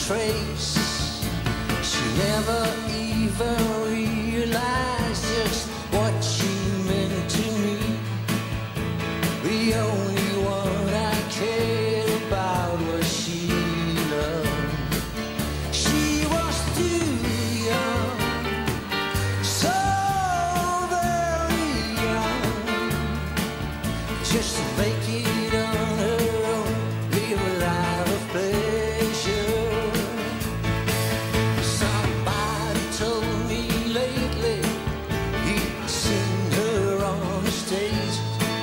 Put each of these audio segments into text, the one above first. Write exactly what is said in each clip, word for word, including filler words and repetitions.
trace. She never even realized just what she meant to me. The only one I cared about was Sheila. She was too young, so very young, just to make it on her own, live a life of pleasure. Somebody told me lately he'd seen her on the stage,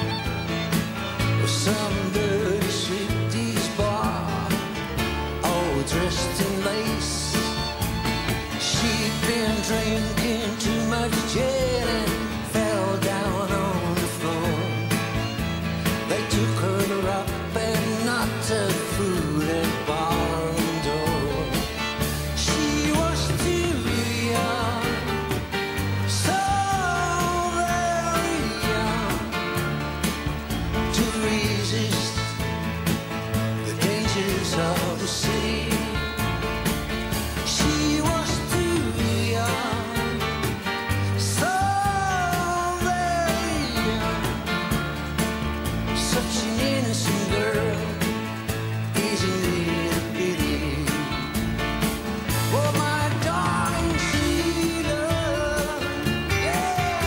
some dirty striptease bar, all dressed in lace. She'd been drinking too much gin and fell down on the floor. They took her up and knocked her through that barroom door. She was too young, so very young, to resist the dangers of the city. She was too young, so very young, such an innocent girl, isn't it a pity? Oh, my darling Sheila, yeah.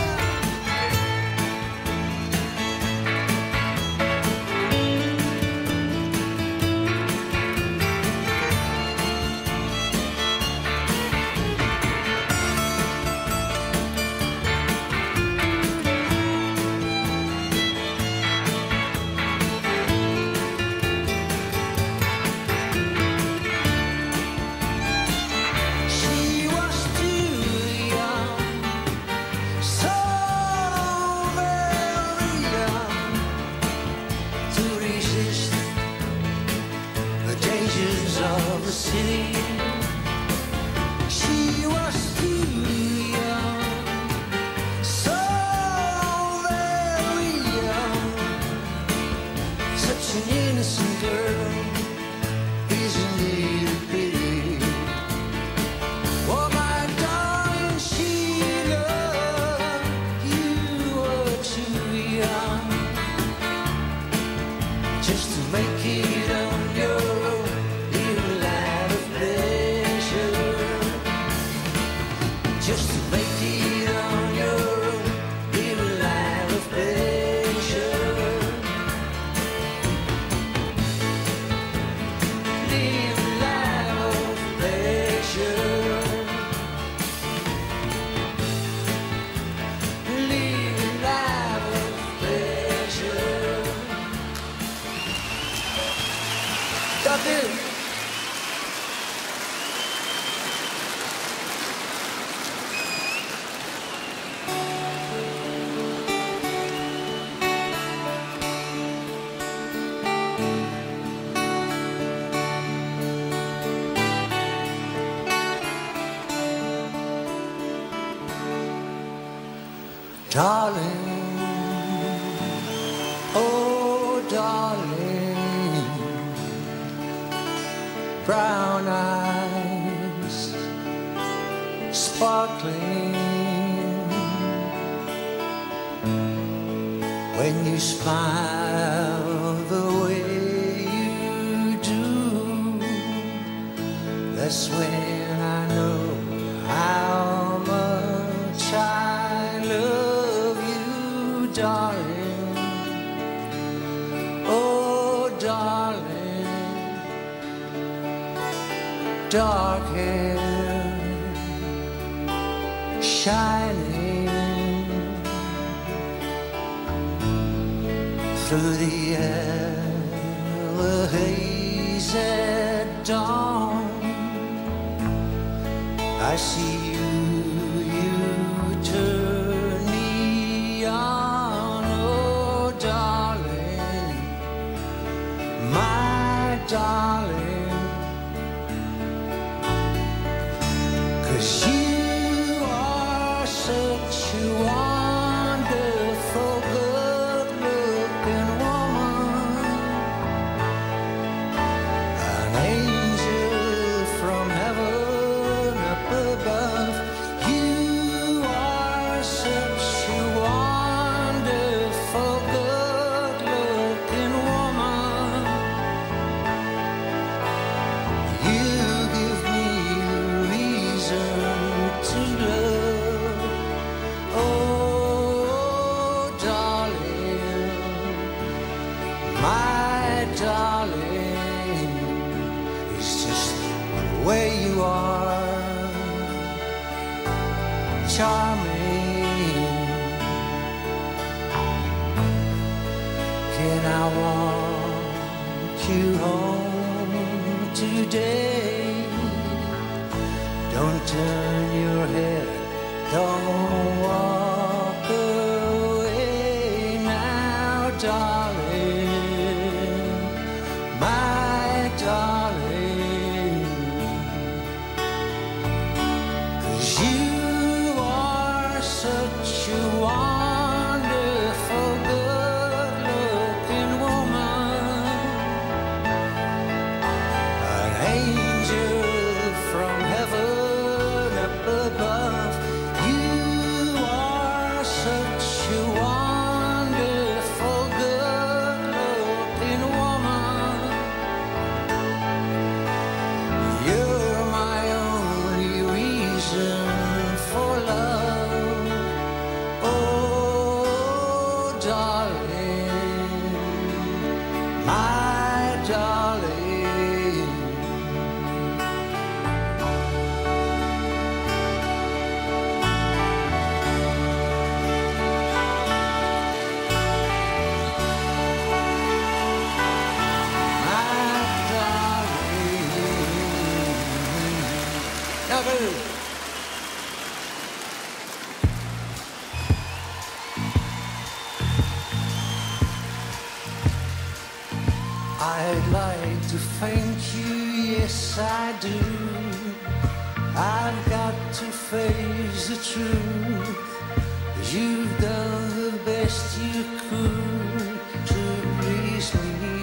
She was too young, so very young, to resist the dangers of the city. She was too young, so very young, such an innocent girl, isn't it a pity? Oh, my darling Sheila, you were too young, just to make it on your own, live a life of pleasure. Just to make it on your own, live a life of pleasure. Live a life of pleasure. Live a life of pleasure. Dublin. Darling, oh darling, brown eyes sparkling when you smile the way you do. That's when I know how much I love you, darling. Oh, darling, dark hair shining through the yellow haze at dawn. I see you, you turn me on, oh darling, my darling, 'cause you are such a wonderful, good-looking woman, an angel from charming. Can I walk you home today? Don't turn your head, don't walk away now, darling, my darling. 'Cause you are such a wonderful, good-looking woman, an angel from heaven up above. You are such a wonderful, good-looking woman. You're my only reason for love, oh darling, my darling. I'd like to thank you, yes I do. I've got to face the truth. You've done the best you could to please me.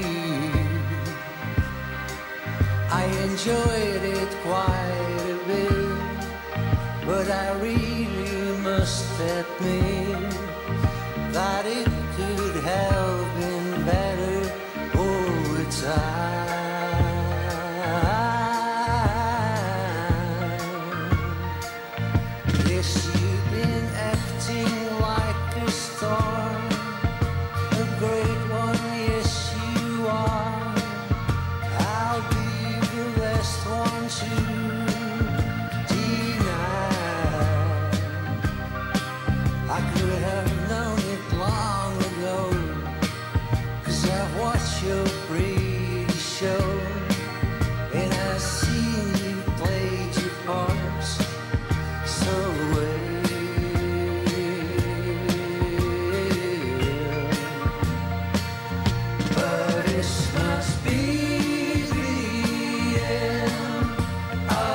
I enjoyed it quite a bit, but I really must admit that it could have been better all the time. Yes, you've been acting like a star, a great one, yes you are. I'll be the last one to deny. I could have known it long ago, 'cause I've watched your pretty show, and I've seen you played your parts so well. But this must be the end of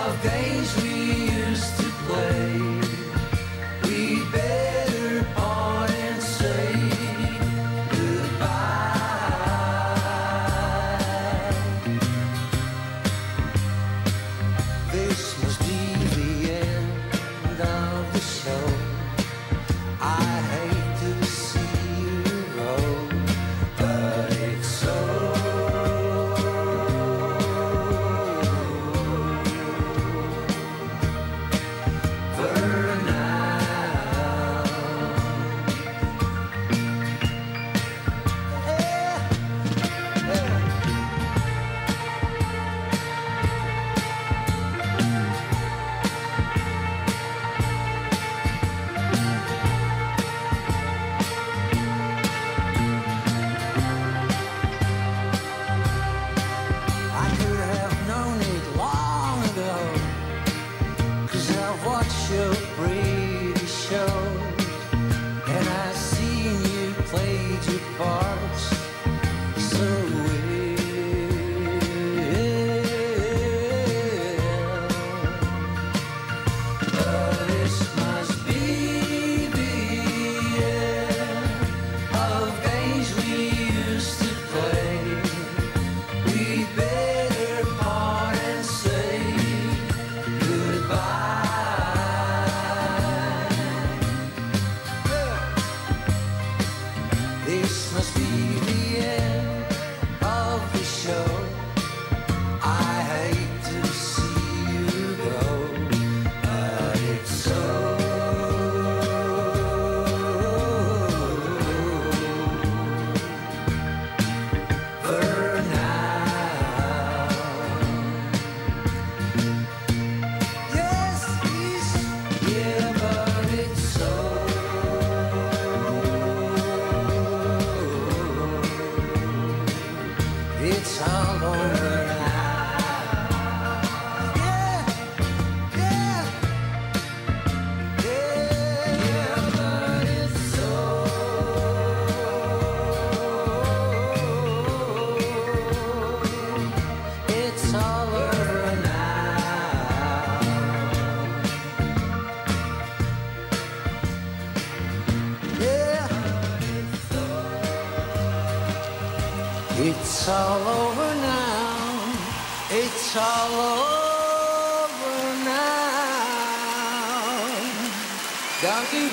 It's all over now. It's all over now. Dank u.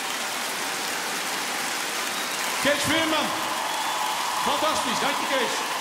Kees Veerman. Fantastisch, dank je Kees.